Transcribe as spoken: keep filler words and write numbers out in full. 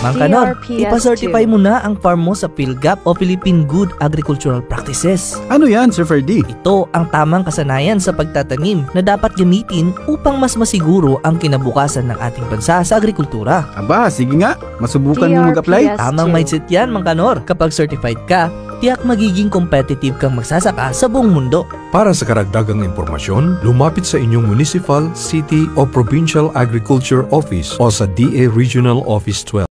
Mang Kanor, D R P S ipacertify mo na ang farm mo sa PhilGAP o Philippine Good Agricultural Practices. Ano yan, Sir Ferdy? Ito ang tamang kasanayan sa pagtatanim na dapat gamitin upang mas masiguro ang kinabukasan ng ating bansa sa agrikultura. Aba, sige nga, masubukan mo mag-apply. Tamang mindset yan, Mang Kanor. Kapag certified ka, tiyak magiging competitive kang magsasaka sa buong mundo. Para sa karagdagang impormasyon, lumapit sa inyong municipal, city o provincial agriculture office o sa D A Regional Office twelve.